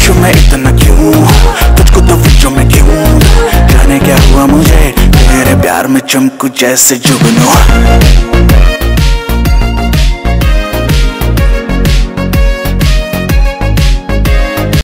पूछूं मैं इतना क्यों, तुझको तो पूछूं मैं क्यों, जाने क्या हुआ मुझे तेरे प्यार में चमकू जैसे जुगनू।